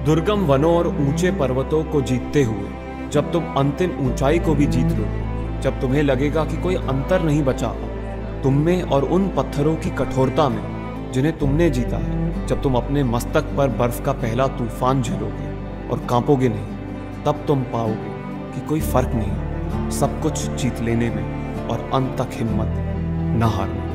दुर्गम वनों और ऊंचे पर्वतों को जीतते हुए जब तुम अंतिम ऊंचाई को भी जीत लो, जब तुम्हें लगेगा कि कोई अंतर नहीं बचा तुम में और उन पत्थरों की कठोरता में जिन्हें तुमने जीता है, जब तुम अपने मस्तक पर बर्फ का पहला तूफान झेलोगे और कांपोगे नहीं, तब तुम पाओगे कि कोई फर्क नहीं सब कुछ जीत लेने में और अंत तक हिम्मत न हारने।